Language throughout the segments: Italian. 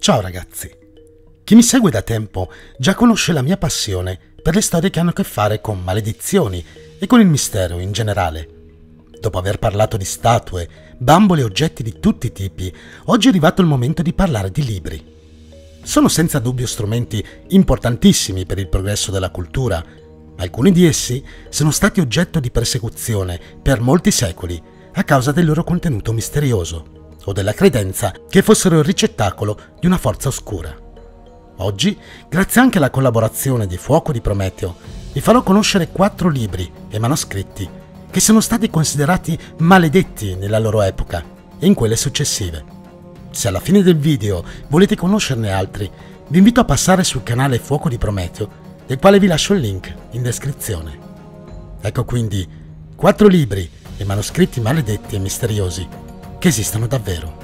Ciao ragazzi! Chi mi segue da tempo già conosce la mia passione per le storie che hanno a che fare con maledizioni e con il mistero in generale. Dopo aver parlato di statue, bambole e oggetti di tutti i tipi, oggi è arrivato il momento di parlare di libri. Sono senza dubbio strumenti importantissimi per il progresso della cultura, ma alcuni di essi sono stati oggetto di persecuzione per molti secoli a causa del loro contenuto misterioso o della credenza che fossero il ricettacolo di una forza oscura. Oggi, grazie anche alla collaborazione di Fuoco di Prometeo, vi farò conoscere 4 libri e manoscritti che sono stati considerati maledetti nella loro epoca e in quelle successive. Se alla fine del video volete conoscerne altri, vi invito a passare sul canale Fuoco di Prometeo, del quale vi lascio il link in descrizione. Ecco quindi 4 libri e manoscritti maledetti e misteriosi che esistono davvero.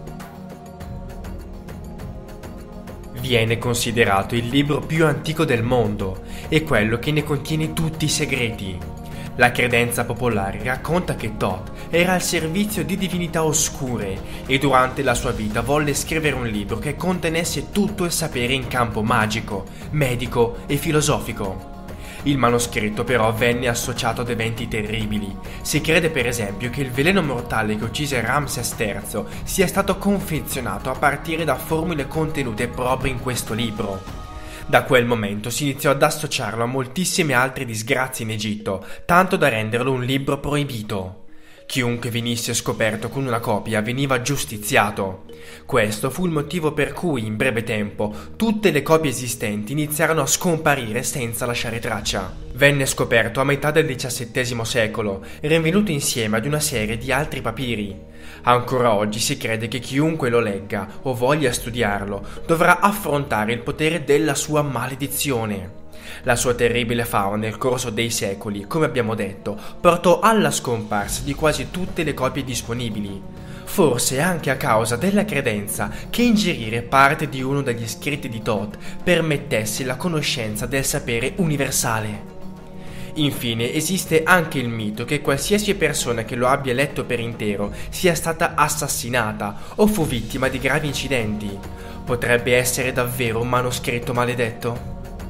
Viene considerato il libro più antico del mondo e quello che ne contiene tutti i segreti. La credenza popolare racconta che Thoth era al servizio di divinità oscure e durante la sua vita volle scrivere un libro che contenesse tutto il sapere in campo magico, medico e filosofico. Il manoscritto però venne associato ad eventi terribili. Si crede per esempio che il veleno mortale che uccise Ramses III sia stato confezionato a partire da formule contenute proprio in questo libro. Da quel momento si iniziò ad associarlo a moltissime altre disgrazie in Egitto, tanto da renderlo un libro proibito. Chiunque venisse scoperto con una copia veniva giustiziato. Questo fu il motivo per cui, in breve tempo, tutte le copie esistenti iniziarono a scomparire senza lasciare traccia. Venne scoperto a metà del XVII secolo e rinvenuto insieme ad una serie di altri papiri. Ancora oggi si crede che chiunque lo legga o voglia studiarlo dovrà affrontare il potere della sua maledizione. La sua terribile fama nel corso dei secoli, come abbiamo detto, portò alla scomparsa di quasi tutte le copie disponibili, forse anche a causa della credenza che ingerire parte di uno degli scritti di Thoth permettesse la conoscenza del sapere universale. Infine esiste anche il mito che qualsiasi persona che lo abbia letto per intero sia stata assassinata o fu vittima di gravi incidenti. Potrebbe essere davvero un manoscritto maledetto?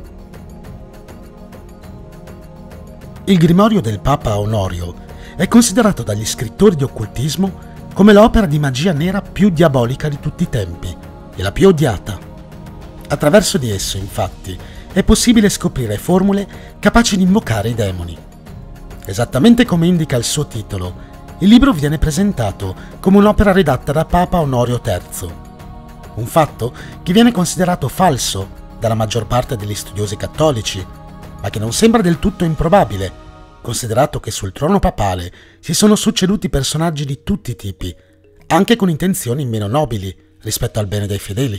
Il Grimorio del Papa Onorio è considerato dagli scrittori di occultismo come l'opera di magia nera più diabolica di tutti i tempi e la più odiata. Attraverso di esso, infatti, è possibile scoprire formule capaci di invocare i demoni. Esattamente come indica il suo titolo, il libro viene presentato come un'opera redatta da Papa Onorio III, un fatto che viene considerato falso dalla maggior parte degli studiosi cattolici, ma che non sembra del tutto improbabile, considerato che sul trono papale si sono succeduti personaggi di tutti i tipi, anche con intenzioni meno nobili rispetto al bene dei fedeli.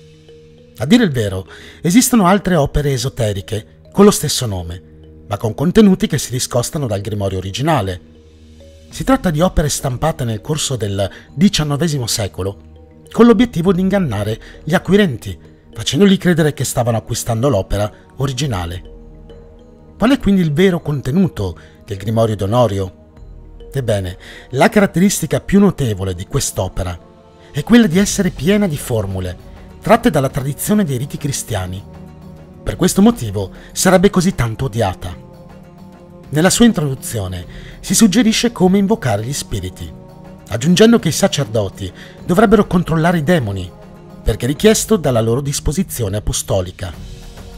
A dire il vero, esistono altre opere esoteriche con lo stesso nome, ma con contenuti che si discostano dal grimorio originale. Si tratta di opere stampate nel corso del XIX secolo, con l'obiettivo di ingannare gli acquirenti, facendogli credere che stavano acquistando l'opera originale. Qual è quindi il vero contenuto del Grimorio d'Onorio? Ebbene, la caratteristica più notevole di quest'opera è quella di essere piena di formule tratte dalla tradizione dei riti cristiani. Per questo motivo sarebbe così tanto odiata. Nella sua introduzione si suggerisce come invocare gli spiriti, aggiungendo che i sacerdoti dovrebbero controllare i demoni, perché richiesto dalla loro disposizione apostolica.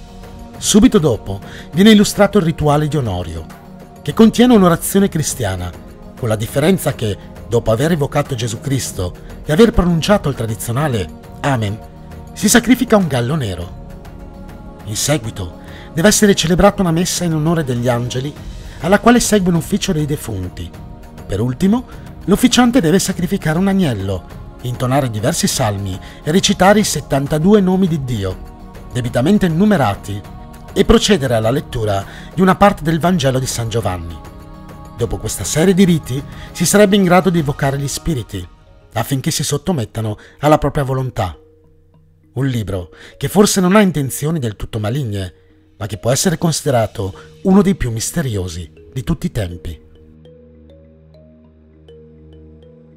Subito dopo viene illustrato il rituale di Onorio, che contiene un'orazione cristiana, con la differenza che, dopo aver evocato Gesù Cristo e aver pronunciato il tradizionale Amen, si sacrifica un gallo nero. In seguito deve essere celebrata una messa in onore degli angeli, alla quale segue un ufficio dei defunti. Per ultimo, l'ufficiante deve sacrificare un agnello, intonare diversi salmi e recitare i 72 nomi di Dio, debitamente numerati, e procedere alla lettura di una parte del Vangelo di San Giovanni. Dopo questa serie di riti si sarebbe in grado di evocare gli spiriti, affinché si sottomettano alla propria volontà. Un libro che forse non ha intenzioni del tutto maligne, ma che può essere considerato uno dei più misteriosi di tutti i tempi.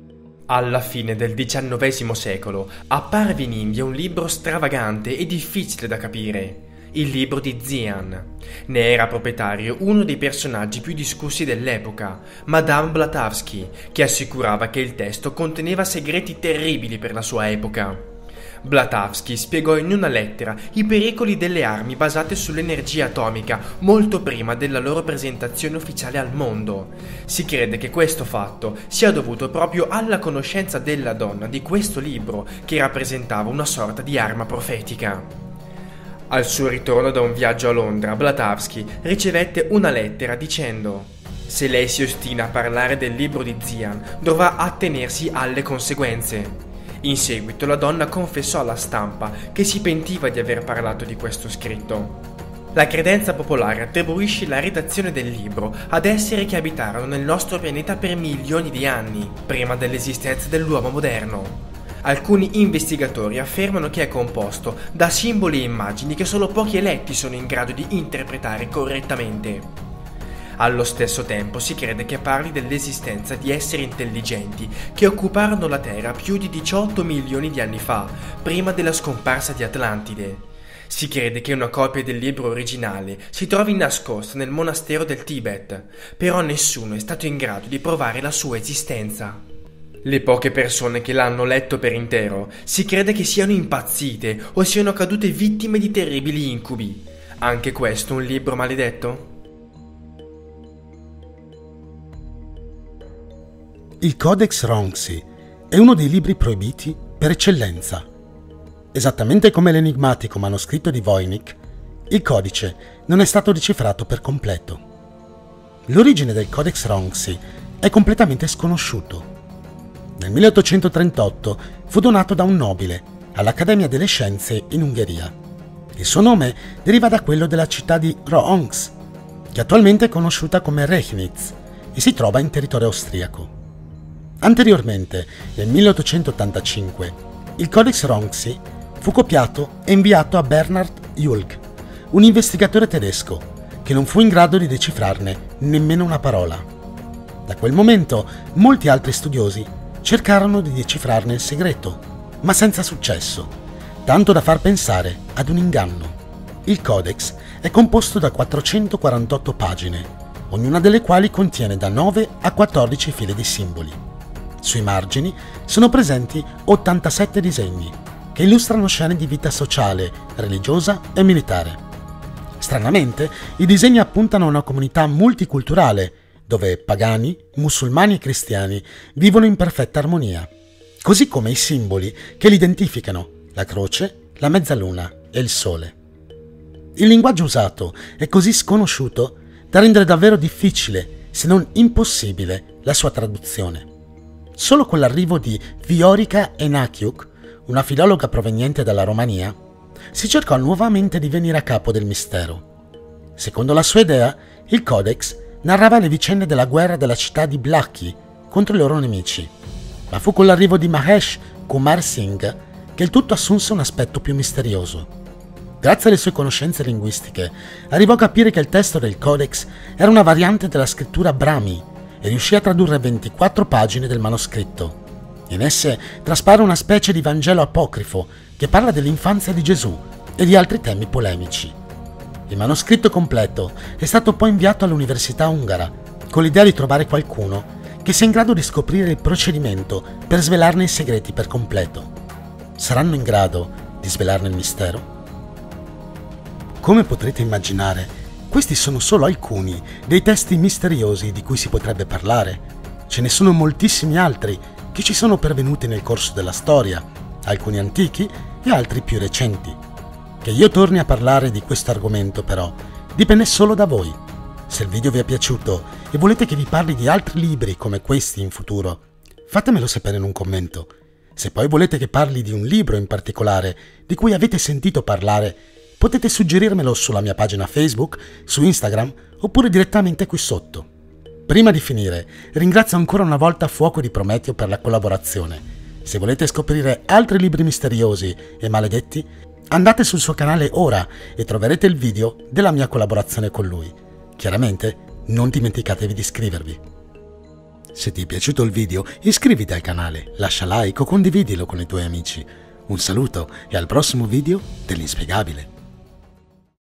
Alla fine del XIX secolo apparve in India un libro stravagante e difficile da capire, il libro di Zian. Ne era proprietario uno dei personaggi più discussi dell'epoca, Madame Blavatsky, che assicurava che il testo conteneva segreti terribili per la sua epoca. Blavatsky spiegò in una lettera i pericoli delle armi basate sull'energia atomica molto prima della loro presentazione ufficiale al mondo. Si crede che questo fatto sia dovuto proprio alla conoscenza della donna di questo libro, che rappresentava una sorta di arma profetica. Al suo ritorno da un viaggio a Londra, Blavatsky ricevette una lettera dicendo: «Se lei si ostina a parlare del libro di Zian, dovrà attenersi alle conseguenze». In seguito la donna confessò alla stampa che si pentiva di aver parlato di questo scritto. La credenza popolare attribuisce la redazione del libro ad esseri che abitarono nel nostro pianeta per milioni di anni, prima dell'esistenza dell'uomo moderno. Alcuni investigatori affermano che è composto da simboli e immagini che solo pochi eletti sono in grado di interpretare correttamente. Allo stesso tempo si crede che parli dell'esistenza di esseri intelligenti che occuparono la Terra più di 18 milioni di anni fa, prima della scomparsa di Atlantide. Si crede che una copia del libro originale si trovi nascosta nel monastero del Tibet, però nessuno è stato in grado di provare la sua esistenza. Le poche persone che l'hanno letto per intero si crede che siano impazzite o siano cadute vittime di terribili incubi. Anche questo un libro maledetto? Il Codex Ronzi è uno dei libri proibiti per eccellenza. Esattamente come l'enigmatico manoscritto di Voynich, il codice non è stato decifrato per completo. L'origine del Codex Ronzi è completamente sconosciuto. Nel 1838 fu donato da un nobile all'Accademia delle Scienze in Ungheria. Il suo nome deriva da quello della città di Rohonx, che attualmente è conosciuta come Rechnitz e si trova in territorio austriaco. Anteriormente, nel 1885, il Codex Ronzi fu copiato e inviato a Bernhard Julg, un investigatore tedesco, che non fu in grado di decifrarne nemmeno una parola. Da quel momento, molti altri studiosi cercarono di decifrarne il segreto, ma senza successo, tanto da far pensare ad un inganno. Il Codex è composto da 448 pagine, ognuna delle quali contiene da 9 a 14 file di simboli. Sui margini sono presenti 87 disegni che illustrano scene di vita sociale, religiosa e militare. Stranamente, i disegni appuntano a una comunità multiculturale dove pagani, musulmani e cristiani vivono in perfetta armonia, così come i simboli che li identificano: la croce, la mezzaluna e il sole. Il linguaggio usato è così sconosciuto da rendere davvero difficile, se non impossibile, la sua traduzione. Solo con l'arrivo di Viorica Enachiuk, una filologa proveniente dalla Romania, si cercò nuovamente di venire a capo del mistero. Secondo la sua idea, il Codex narrava le vicende della guerra della città di Blacchi contro i loro nemici, ma fu con l'arrivo di Mahesh Kumar Singh che il tutto assunse un aspetto più misterioso. Grazie alle sue conoscenze linguistiche, arrivò a capire che il testo del Codex era una variante della scrittura Brahmi e riuscì a tradurre 24 pagine del manoscritto. In esse traspare una specie di Vangelo apocrifo che parla dell'infanzia di Gesù e di altri temi polemici. Il manoscritto completo è stato poi inviato all'Università Ungara con l'idea di trovare qualcuno che sia in grado di scoprire il procedimento per svelarne i segreti per completo. Saranno in grado di svelarne il mistero? Come potrete immaginare, questi sono solo alcuni dei testi misteriosi di cui si potrebbe parlare. Ce ne sono moltissimi altri che ci sono pervenuti nel corso della storia, alcuni antichi e altri più recenti. Che io torni a parlare di questo argomento, però, dipende solo da voi. Se il video vi è piaciuto e volete che vi parli di altri libri come questi in futuro, fatemelo sapere in un commento. Se poi volete che parli di un libro in particolare di cui avete sentito parlare, potete suggerirmelo sulla mia pagina Facebook, su Instagram oppure direttamente qui sotto. Prima di finire, ringrazio ancora una volta Fuoco di Prometeo per la collaborazione. Se volete scoprire altri libri misteriosi e maledetti, andate sul suo canale ora e troverete il video della mia collaborazione con lui. Chiaramente, non dimenticatevi di iscrivervi. Se ti è piaciuto il video, iscriviti al canale, lascia like o condividilo con i tuoi amici. Un saluto e al prossimo video dell'inspiegabile.